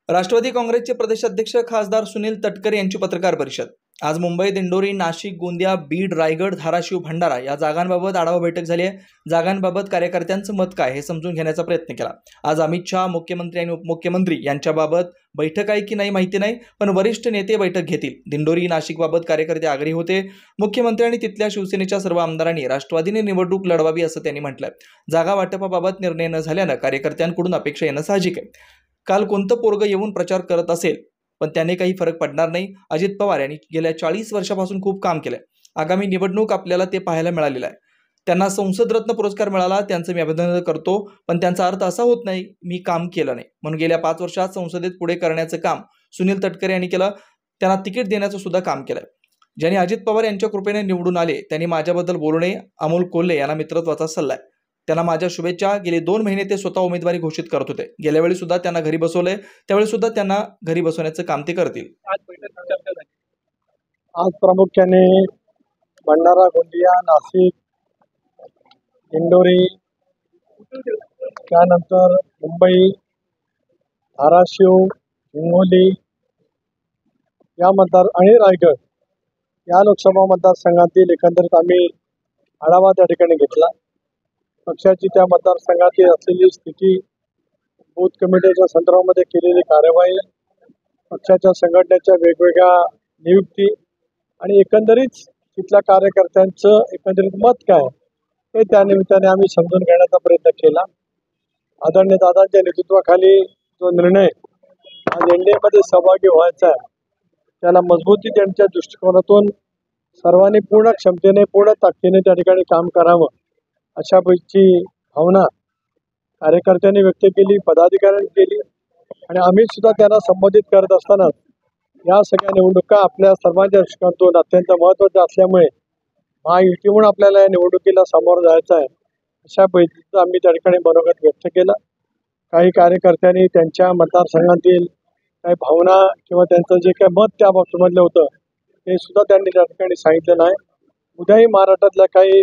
राष्ट्रवादी काँग्रेसचे प्रदेशाध्यक्ष खासदार सुनील तटकरे यांची पत्रकार परिषद। आज मुंबई, दिंडोरी, नाशिक, गोंदिया, बीड, रायगड, धाराशिव, भंडारा या जागांबाबत आढावा बैठक झाली आहे। जागांबाबत कार्यकर्त्यांचं मत काय हे समजून घेण्याचा प्रयत्न केला। आज अमित शहा, मुख्यमंत्री आणि उपमुख्यमंत्री यांच्याबाबत बैठक आहे की नाही माहिती नाही, पण वरिष्ठ नेते बैठक घेतील। दिंडोरी, नाशिकबाबत कार्यकर्ते आग्रही होते। मुख्यमंत्री आणि तिथल्या शिवसेनेच्या सर्व आमदारांनी राष्ट्रवादीने निवडणूक लढवावी असं त्यांनी म्हटलंय। जागा वाटपाबाबत निर्णय न झाल्यानं कार्यकर्त्यांकडून अपेक्षा येणं साहजिक आहे। काल कोणतं पोरगं येऊन प्रचार करत असेल, पण त्याने काही फरक पडणार नाही। अजित पवार यांनी गेल्या 40 वर्षापासून खूप काम केलंय। आगामी निवडणूक आपल्याला ते पाहायला मिळालेलं आहे। त्यांना संसद रत्न पुरस्कार मिळाला, त्यांचं मी अभिनंदन करतो, पण त्यांचा अर्थ असा होत नाही मी काम केलं नाही म्हणून। गेल्या 5 वर्षात संसदेत पुढे करण्याचं काम सुनील तटकरे यांनी केलं। त्यांना तिकीट देण्याचं सुद्धा काम केलंय। ज्यांनी अजित पवार यांच्या कृपेने निवडून आले त्यांनी माझ्याबद्दल बोलू नये। अमोल कोल्हे यांना मित्रत्वाचा सल्ला आहे। त्यांना माझ्या शुभेच्छा। गेले 2 महिने ते स्वतः उमेदवारी घोषित करत होते। गेल्या वेळी सुद्धा त्यांना घरी बसवलंय, त्यावेळी सुद्धा त्यांना घरी बसवण्याचं काम ते करतील। आज प्रामुख्याने भंडारा, गोंदिया, नाशिक, दिंडोरी, त्यानंतर मुंबई, धाराशिव, हिंगोली या आणि रायगड या लोकसभा मतदारसंघातील एकंदरीत आम्ही आढावा त्या ठिकाणी घेतला। पक्षाची त्या मतदारसंघातील असलेली स्थिती, बूथ कमिटीच्या संदर्भामध्ये केलेली कार्यवाही, पक्षाच्या संघटनेच्या वेगवेगळ्या नियुक्ती आणि एकंदरीत तिथल्या कार्यकर्त्यांचं एकंदरीत मत काय हे त्या निमित्ताने आम्ही समजून घेण्याचा प्रयत्न केला। आदरणीय दादांच्या नेतृत्वाखाली जो निर्णय आज एनडीएमध्ये सहभागी व्हायचा आहे, त्याला मजबूती देण्याच्या दृष्टिकोनातून सर्वांनी पूर्ण क्षमतेने, पूर्ण ताकदीने त्या ठिकाणी काम करावं अशा पैकी भावना कार्यकर्त्यांनी व्यक्त केली, पदाधिकाऱ्यांनी केली आणि आम्ही सुद्धा त्यांना संबोधित करत असताना या सगळ्या निवडणुका आपल्या सर्वांच्या दृष्टिकोनातून अत्यंत महत्त्वाच्या असल्यामुळे महायुती म्हणून आपल्याला या निवडणुकीला सामोरं जायचं आहे अशा पैकीचं आम्ही त्या ठिकाणी मनोगत व्यक्त केलं। काही कार्यकर्त्यांनी त्यांच्या मतदारसंघातील काही भावना किंवा त्यांचं जे काही मत त्या बाबतीमधलं होतं ते सुद्धा त्यांनी त्या ठिकाणी सांगितलेलं आहे। उद्याही महाराष्ट्रातल्या काही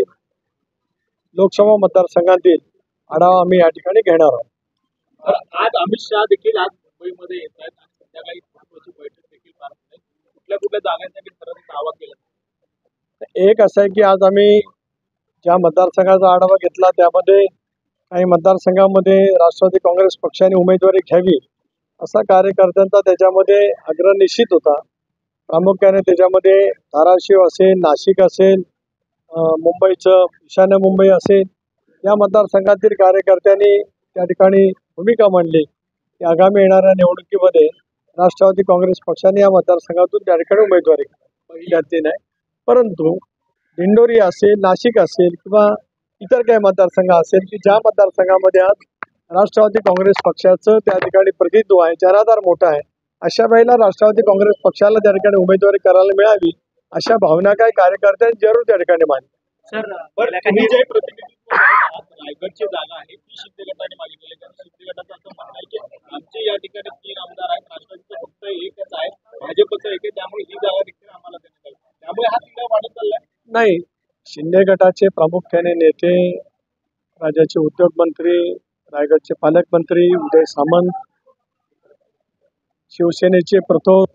लोकसभा मतदारसंघातील आढावा आम्ही या ठिकाणी घेणार आहोत। आज अमित शहा देखील आज मुंबईमध्ये येत आहेत आणि संध्याकाळी महत्त्वाची बैठक देखील पार पडेल। कुठल्या जागांसाठी ठरवण्याचा दावा केला? एक असं आहे की आज आम्ही ज्या मतदारसंघाचा आढावा घेतला त्यामध्ये काही मतदारसंघामध्ये राष्ट्रवादी काँग्रेस पक्षाने उमेदवारी घ्यावी असा कार्यकर्त्यांचा त्याच्यामध्ये आग्रह निश्चित होता। प्रामुख्याने त्याच्यामध्ये धाराशिव असेल, नाशिक असेल, मुंबईचं ईशान्य मुंबई असेल या मतदारसंघातील कार्यकर्त्यांनी त्या ठिकाणी भूमिका मांडली की आगामी येणाऱ्या निवडणुकीमध्ये राष्ट्रवादी काँग्रेस पक्षाने या मतदारसंघातून त्या ठिकाणी उमेदवारी पहिल्याची नाही, परंतु दिंडोरी असेल, नाशिक असेल किंवा इतर काही मतदारसंघ असेल की ज्या मतदारसंघामध्ये आज राष्ट्रवादी काँग्रेस पक्षाचं त्या ठिकाणी प्रतिनिधित्व आहे, जनाधार मोठा आहे, अशा वेळेला राष्ट्रवादी काँग्रेस पक्षाला त्या ठिकाणी उमेदवारी करायला मिळावी अशा भावना काही कार्यकर्त्यांनी जरूर त्या ठिकाणी मांडली। सर, तुम्ही जे प्रतिनिधित्व रायगडची जागा आहे ती शिंदे गटाने मागितलेली आहे। शिंदे गटाचं असं म्हणणं आहे की आमचे या ठिकाणी 3 आमदार आहेत, राष्ट्रवादीचं फक्त एकच आहे, भाजपचं एक आहे, त्यामुळे ही जागा देखील आम्हाला देण्यात आली। त्यामुळे हा तिकडे वाढत चाललाय। नाही, शिंदे गटाचे प्रामुख्याने नेते, राज्याचे उद्योग मंत्री, रायगडचे पालकमंत्री उदय सामंत, शिवसेनेचे प्रतोद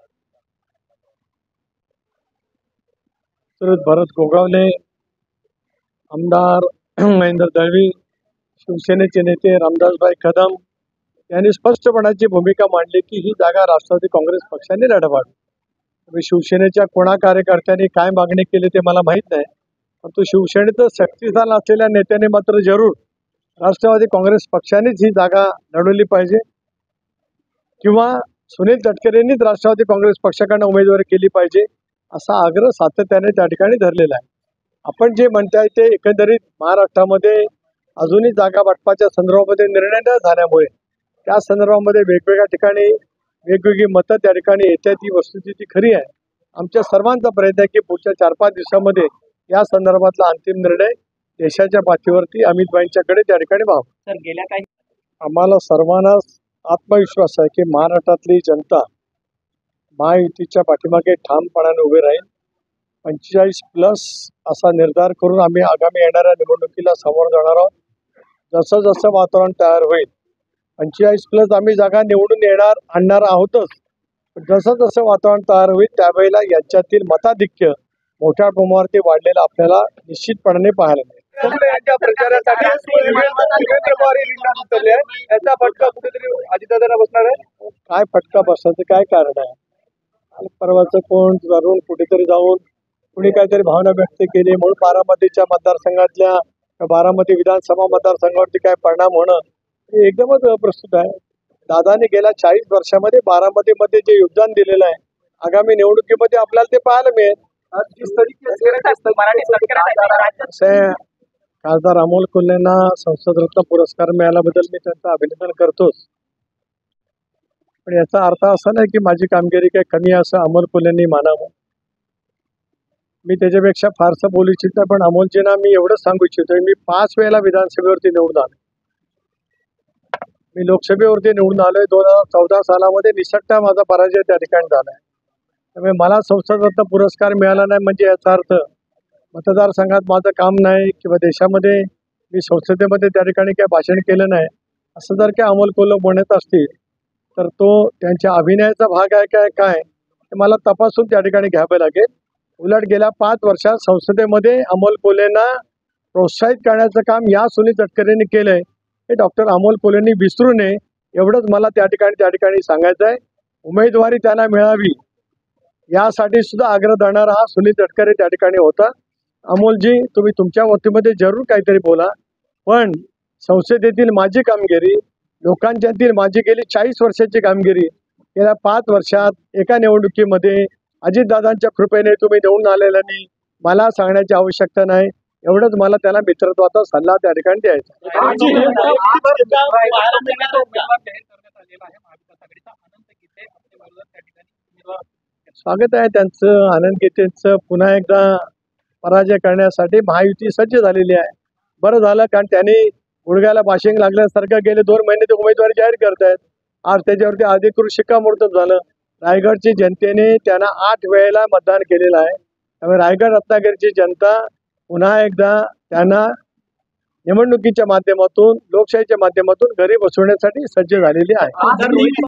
भरत गोगावले, आमदार महेंद्र दळवी, शिवसेनेचे नेते रामदासभाई कदम यांनी स्पष्टपणाची भूमिका मांडली की ही जागा राष्ट्रवादी काँग्रेस पक्षाने लढवावी। शिवसेनेच्या कोणा कार्यकर्त्यांनी काय मागणी केली ते मला माहीत नाही, परंतु शिवसेनेचं शक्तिस्थान असलेल्या नेत्याने मात्र जरूर राष्ट्रवादी काँग्रेस पक्षानेच ही जागा लढवली पाहिजे किंवा सुनील तटकरेंनीच राष्ट्रवादी काँग्रेस पक्षाकडनं उमेदवारी केली पाहिजे असा आग्रह सातत्याने त्या ठिकाणी धरलेला आहे। आपण जे म्हणताय ते एकंदरीत महाराष्ट्रामध्ये अजूनही जागा वाटपाच्या संदर्भामध्ये निर्णय न झाल्यामुळे त्या संदर्भामध्ये वेगवेगळ्या ठिकाणी वेगवेगळी मतं त्या ठिकाणी येतात, ही वस्तुस्थिती खरी आहे। आमच्या सर्वांचा प्रयत्न आहे की पुढच्या 4-5 दिवसामध्ये या संदर्भातला अंतिम निर्णय देशाच्या पाठीवरती अमित भाईंच्याकडे त्या ठिकाणी व्हावा। सर, गेल्या काही आम्हाला सर्वांनाच आत्मविश्वास आहे की महाराष्ट्रातली जनता महायुतीच्या पाठीमागे ठामपणाने उभे राहील। 45+ असा निर्धार करून आम्ही आगामी येणाऱ्या निवडणुकीला समोर जाणार आहोत। जसं जसं वातावरण तयार होईल 45+ आम्ही जागा निवडून आणणार आहोतच. जसं जसं वातावरण तयार होईल त्यावेळेला यांच्यातील मताधिक्य मोठ्या प्रमाणावरती वाढलेलं आपल्याला निश्चितपणाने पाहायला मिळेल. यांच्या प्रचारासाठी देवेंद्र पवार हे रिंगणात उतरले आहे. याचा फटका कुठेतरी अजितदादांना बसणार आहे. काय फटका बसण्याचं काय कारण आहे? आणि परवाचं कोण वरून कुठेतरी जाऊन कुणी काहीतरी भावना व्यक्त केली म्हणून बारामतीच्या मतदारसंघातल्या बारामती विधानसभा मतदारसंघावरती काय परिणाम होणं हे एकदमच अप्रस्तुत आहे. दादाने गेल्या 40 वर्षामध्ये बारामतीमध्ये जे योगदान दिलेलं आहे आगामी निवडणुकीमध्ये आपल्याला ते पाहायला मिळेल. खासदार अमोल कोल्हेंना संसद रत्न पुरस्कार मिळाल्याबद्दल मी त्यांचं अभिनंदन करतोच. पण याचा अर्थ असा नाही की माझी कामगिरी काही कमी आहे असं अमोल कोल्हेंनी मानावं. मी त्याच्यापेक्षा फारसं बोलू इच्छित नाही, पण अमोलजींना मी एवढंच सांगू इच्छितो, मी 5 वेळेला विधानसभेवरती निवडून आलो. मी लोकसभेवरती निवडून आलोय. 2014 सालामध्ये निसटता माझा पराजय त्या ठिकाणी झालाय. त्यामुळे मला संसद रत्न पुरस्कार मिळाला नाही म्हणजे याचा अर्थ मतदारसंघात माझं काम नाही किंवा देशामध्ये मी संसदेमध्ये त्या ठिकाणी काही भाषण केलं नाही असं जर काही अमोल कोल्हे म्हणत असतील तर तो त्यांच्या अभिनयाचा भाग आहे काय ते मला तपासून त्या ठिकाणी घ्यावं लागेल. उलट गेल्या 5 वर्षात संसदेमध्ये अमोल कोल्हेंना प्रोत्साहित करण्याचं काम या सुनील तटकरेंनी केलंय हे डॉक्टर अमोल कोल्हेंनी विसरू नये एवढंच मला त्या ठिकाणी सांगायचं आहे. उमेदवारी त्यांना मिळावी यासाठी सुद्धा आग्रह धरणारा हा सुनील तटकरे त्या ठिकाणी होता. अमोलजी तुम्ही तुमच्या वतीमध्ये जरूर काहीतरी बोला, पण संसदेतील माझी कामगिरी, लोकांच्यातील माझी गेली 40 वर्षाची कामगिरी गेल्या 5 वर्षात एका निवडणुकीमध्ये अजितदादांच्या कृपेने तुम्ही निवडून आलेल्यांनी मला सांगण्याची आवश्यकता नाही. एवढंच मला त्याला मित्रत्वाचा सल्ला त्या ठिकाणी द्यायचा. स्वागत आहे त्यांचं. आनंद गीतेंचं पुन्हा एकदा पराजय करण्यासाठी महायुती सज्ज झालेली आहे. बरं झालं, कारण त्यांनी गुडघ्याला बाशिंग लागल्यासारखं गेले 2 महिने ते उमेदवारी जाहीर करतायत. आज त्याच्यावरती अधिकृत शिक्कामोर्तब झालं. रायगडची जनतेने त्यांना 8 वेळेला मतदान केलेलं आहे. त्यामुळे रायगड रत्नागिरीची जनता पुन्हा एकदा त्यांना निवडणुकीच्या माध्यमातून लोकशाहीच्या माध्यमातून घरी बसवण्यासाठी सज्ज झालेली आहे.